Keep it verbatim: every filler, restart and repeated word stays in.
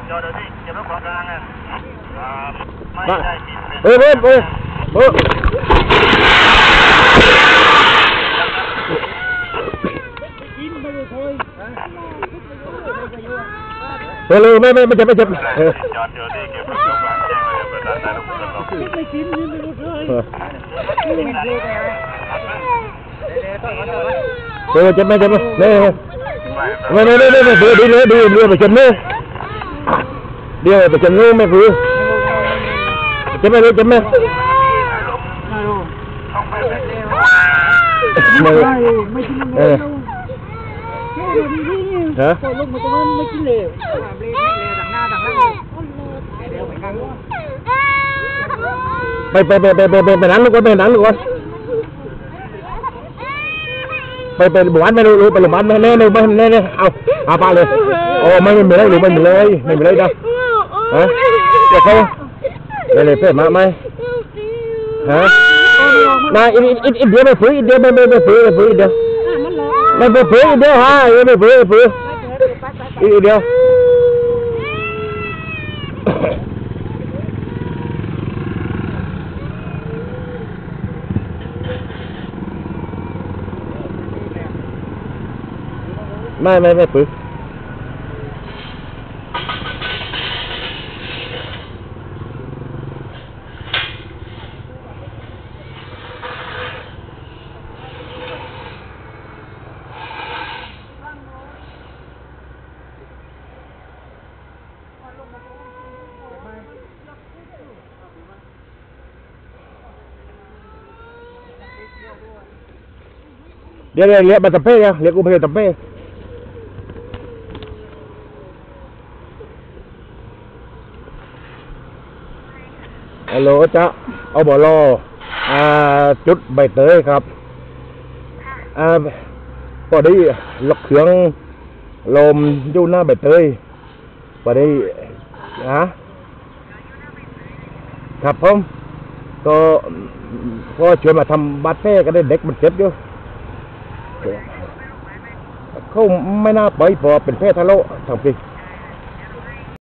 จอดเดี๋ยวนี้จะไม่ขวางกลางอ่ะไม่ได้ผิดเป็นเฮ้ยเฮ้ยเฮ้ยเฮ้ยเฮ้ยเลยไม่ไม่ไม่เจ็บไม่เจ็บเออจอดเดี๋ยวนี้เก็บรถกระบะแจ้งเลยประธานนายกกันหรอกไม่กินไม่รู้เลยเออเจ็บไหมเจ็บไหมเนี่ยไม่ไม่ไม่ไม่ไม่ฝืนดีเลยดีเรือไปจนเนี่ยเดี๋ยวไปจนงูไม่ฝืนเจ็บไหมเจ็บไหมไม่ไม่กินเลยฮะลงมาตรงนั้นไม่กินเลยไปไปไปไปไปไปไปนั้นลูกไปนั้นลูกวะไปไปหมู่บ้านไม่รู้รู้ไปหมู่บ้านไม่แน่เลยไม่แน่เลยเอาเอาไปเลยโอ้ไม่ไม่ไม่เลยหรือไม่ไม่เลยไม่ไม่เลยจ้ะฮะเดี๋ยวเขาเลยเลยเพื่อนมาไหมฮะมาอีกอีกอีกเดียวไม่ฟื้นอีกเดียวไม่ไม่ไม่ฟื้นไม่ฟื้นอีกเดียวไม่ไม่ฟื้นอีกเดียวฮะไม่ฟื้นไม่ฟื้นอีกเดียวไม่ไม่ไม่ฟื้นเดี๋ยวเรียกมาตะเป้เนี่ยเรียกกูไปตะเป้ฮัลโหลจ๊ะเอาบอลอ่าจุดใบเตยครับอ่าพอดีล็อกเครื่องลมอยู่หน้าใบเตยพอดีฮะครับผมก็พอชวนมาทำบาดแผลก็ได้เด็กมันเจ็บอยู่เขาไม่น่าไปเพราะเป็นแพทย์ทะเลาะทางปี